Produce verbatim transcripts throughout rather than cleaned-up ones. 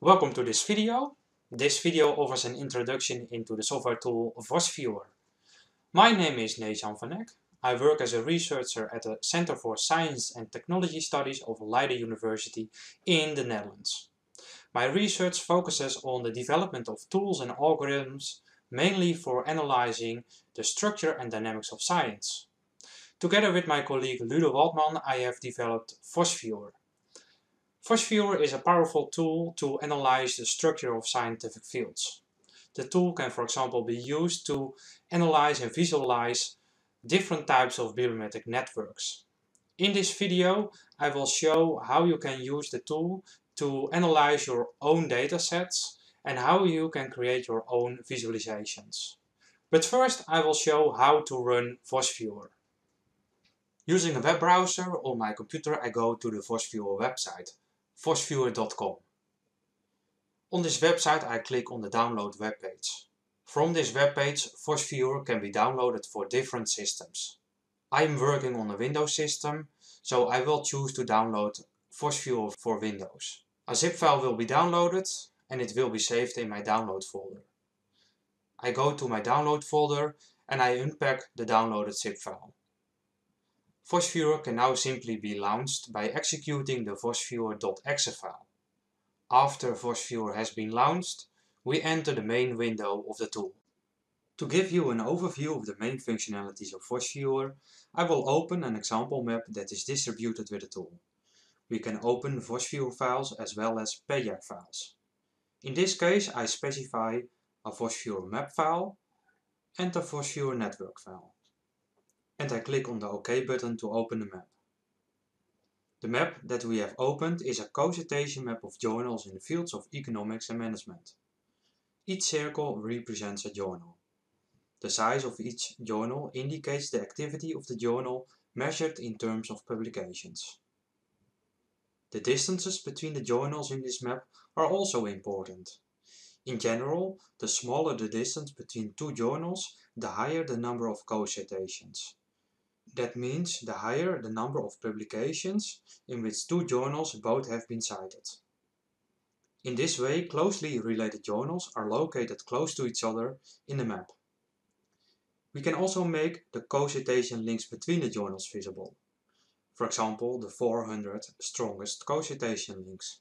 Welcome to this video. This video offers an introduction into the software tool VosViewer. My name is Nees-Jan van Eck. I work as a researcher at the Center for Science and Technology Studies of Leiden University in the Netherlands. My research focuses on the development of tools and algorithms, mainly for analyzing the structure and dynamics of science. Together with my colleague Ludo Waldman, I have developed VosViewer. VosViewer is a powerful tool to analyze the structure of scientific fields. The tool can, for example, be used to analyze and visualize different types of bibliometric networks. In this video, I will show how you can use the tool to analyze your own datasets and how you can create your own visualizations. But first, I will show how to run VosViewer. Using a web browser on my computer, I go to the VosViewer website. vosviewer dot com. On this website I click on the download webpage. From this webpage, VosViewer can be downloaded for different systems. I am working on a Windows system, so I will choose to download VosViewer for Windows. A zip file will be downloaded and it will be saved in my download folder. I go to my download folder and I unpack the downloaded zip file. VosViewer can now simply be launched by executing the vosviewer dot e x e file. After VosViewer has been launched, we enter the main window of the tool. To give you an overview of the main functionalities of VosViewer, I will open an example map that is distributed with the tool. We can open VosViewer files as well as P D F files. In this case, I specify a VosViewer map file and a VosViewer network file. And I click on the OK button to open the map. The map that we have opened is a co-citation map of journals in the fields of economics and management. Each circle represents a journal. The size of each journal indicates the activity of the journal measured in terms of publications. The distances between the journals in this map are also important. In general, the smaller the distance between two journals, the higher the number of co-citations. That means the higher the number of publications in which two journals both have been cited. In this way, closely related journals are located close to each other in the map. We can also make the co-citation links between the journals visible. For example, the four hundred strongest co-citation links.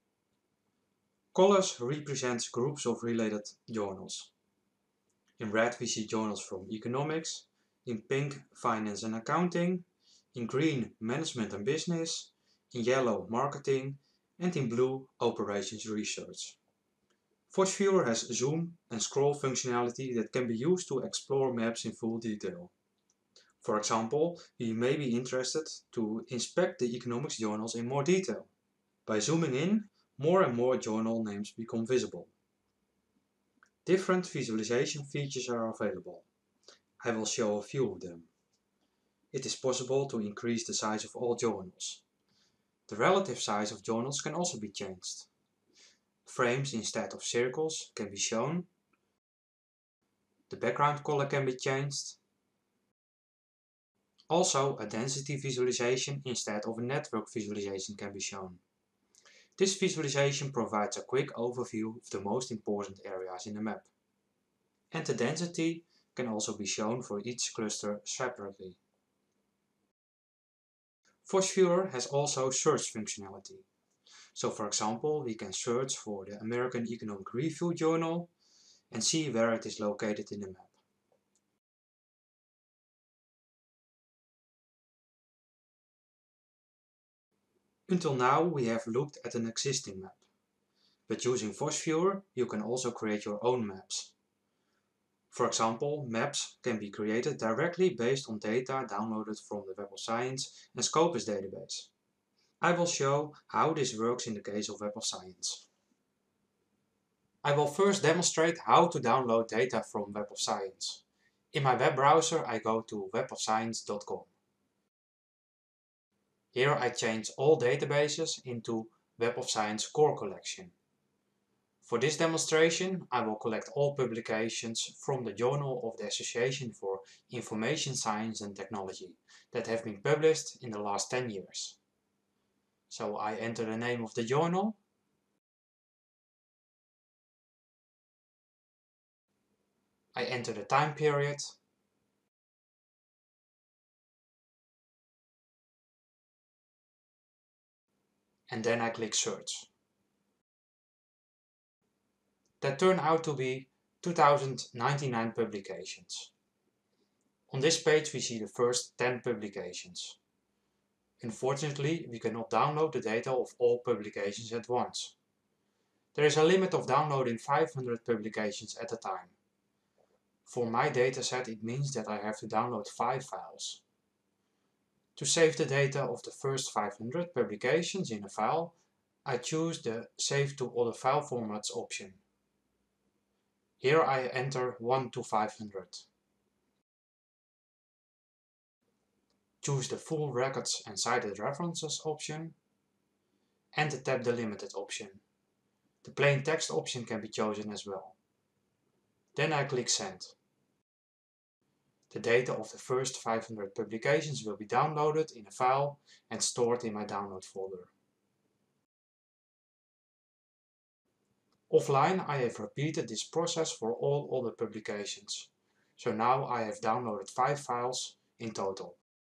Colors represent groups of related journals. In red we see journals from economics, in pink finance and accounting, in green management and business, in yellow marketing, and in blue operations research. VosViewer has zoom and scroll functionality that can be used to explore maps in full detail. For example, you may be interested to inspect the economics journals in more detail. By zooming in, more and more journal names become visible. Different visualization features are available. I will show a few of them. It is possible to increase the size of all journals. The relative size of journals can also be changed. Frames instead of circles can be shown. The background color can be changed. Also, a density visualization instead of a network visualization can be shown. This visualization provides a quick overview of the most important areas in the map. And the density can also be shown for each cluster separately. VosViewer has also search functionality. So for example, we can search for the American Economic Review journal and see where it is located in the map. Until now we have looked at an existing map. But using VosViewer you can also create your own maps. For example, maps can be created directly based on data downloaded from the Web of Science and Scopus database. I will show how this works in the case of Web of Science. I will first demonstrate how to download data from Web of Science. In my web browser I go to web of science dot com. Here I change all databases into Web of Science Core Collection. For this demonstration, I will collect all publications from the Journal of the Association for Information Science and Technology that have been published in the last ten years. So I enter the name of the journal I enter the time period, and then I click search. That turned out to be two thousand ninety-nine publications. On this page we see the first ten publications. Unfortunately, we cannot download the data of all publications at once. There is a limit of downloading five hundred publications at a time. For my dataset, it means that I have to download five files. To save the data of the first five hundred publications in a file, I choose the Save to Other File Formats option. Here I enter one to five hundred. Choose the Full Records and Cited References option and the Tab Delimited option. The plain text option can be chosen as well. Then I click Send. The data of the first five hundred publications will be downloaded in a file and stored in my download folder. Offline, I have repeated this process for all other publications. So now I have downloaded five files in total.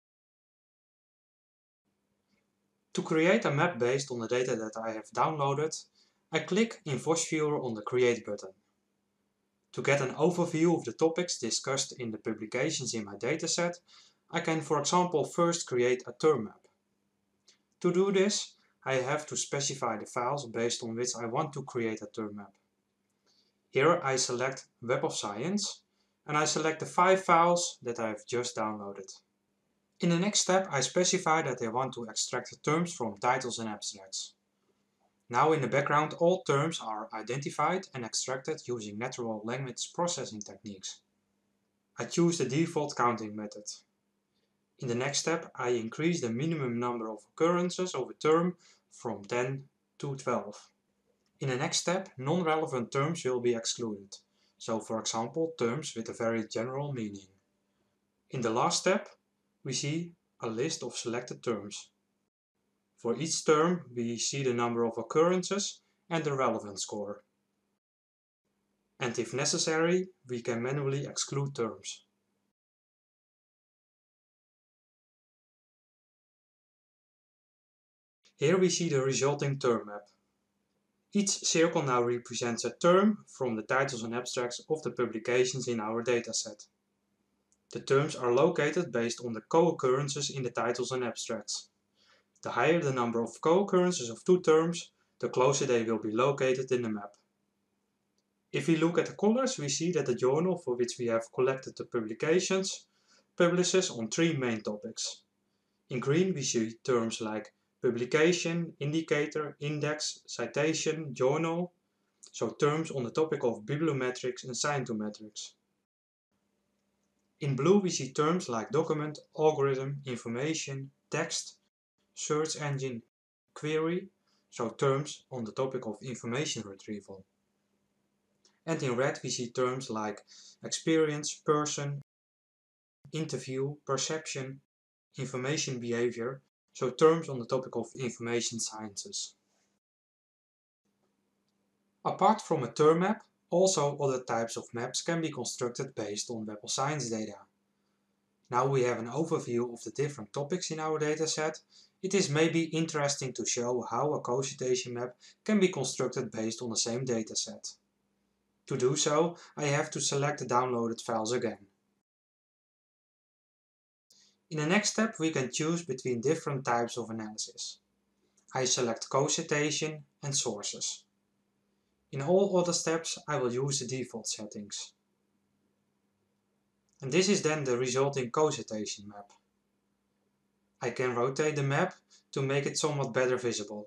To create a map based on the data that I have downloaded, I click in VosViewer on the Create button. To get an overview of the topics discussed in the publications in my dataset, I can, for example, first create a term map. To do this, I have to specify the files based on which I want to create a term map. Here I select Web of Science and I select the five files that I have just downloaded. In the next step, I specify that I want to extract the terms from titles and abstracts. Now in the background, all terms are identified and extracted using natural language processing techniques. I choose the default counting method. In the next step, I increase the minimum number of occurrences of a term from ten to twelve. In the next step, non-relevant terms will be excluded. So for example, terms with a very general meaning. In the last step, we see a list of selected terms. For each term, we see the number of occurrences and the relevance score. And if necessary, we can manually exclude terms. Here we see the resulting term map. Each circle now represents a term from the titles and abstracts of the publications in our dataset. The terms are located based on the co-occurrences in the titles and abstracts. The higher the number of co-occurrences of two terms, the closer they will be located in the map. If we look at the colors, we see that the journal for which we have collected the publications publishes on three main topics. In green we see terms like publication, indicator, index, citation, journal, so terms on the topic of bibliometrics and scientometrics. In blue we see terms like document, algorithm, information, text, search engine, query, so terms on the topic of information retrieval. And in red we see terms like experience, person, interview, perception, information behavior, so terms on the topic of information sciences. Apart from a term map, also other types of maps can be constructed based on Web of Science data. Now we have an overview of the different topics in our dataset. It is maybe interesting to show how a co-citation map can be constructed based on the same dataset. To do so, I have to select the downloaded files again. In the next step, we can choose between different types of analysis. I select co-citation and sources. In all other steps, I will use the default settings. And this is then the resulting co-citation map. I can rotate the map to make it somewhat better visible.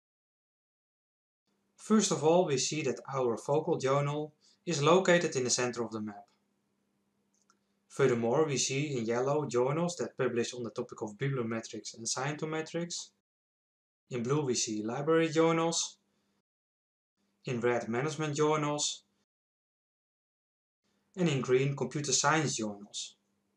First of all, we see that our focal journal is located in the center of the map. Furthermore, we see in yellow journals that publish on the topic of bibliometrics and scientometrics. In blue we see library journals. In red management journals. And in green computer science journals.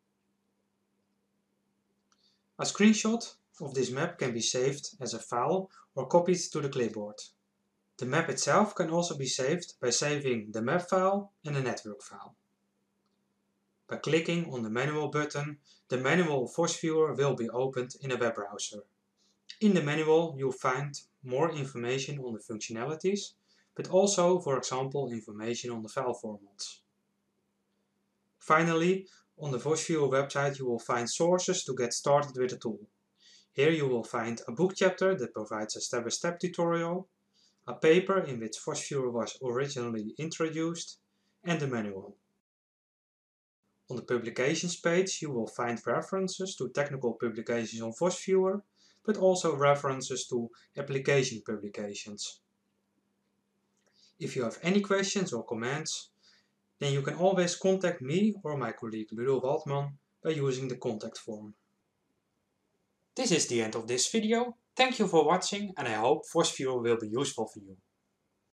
A screenshot of this map can be saved as a file or copied to the clipboard. The map itself can also be saved by saving the map file and the network file. By clicking on the Manual button, the Manual VosViewer will be opened in a web browser. In the manual, you'll find more information on the functionalities, but also, for example, information on the file formats. Finally, on the VosViewer website you will find sources to get started with the tool. Here you will find a book chapter that provides a step-by-step tutorial, a paper in which VosViewer was originally introduced, and the manual. On the publications page you will find references to technical publications on VosViewer, but also references to application publications. If you have any questions or comments, then you can always contact me or my colleague Ludo Waldman by using the contact form. This is the end of this video. Thank you for watching and I hope VosViewer will be useful for you.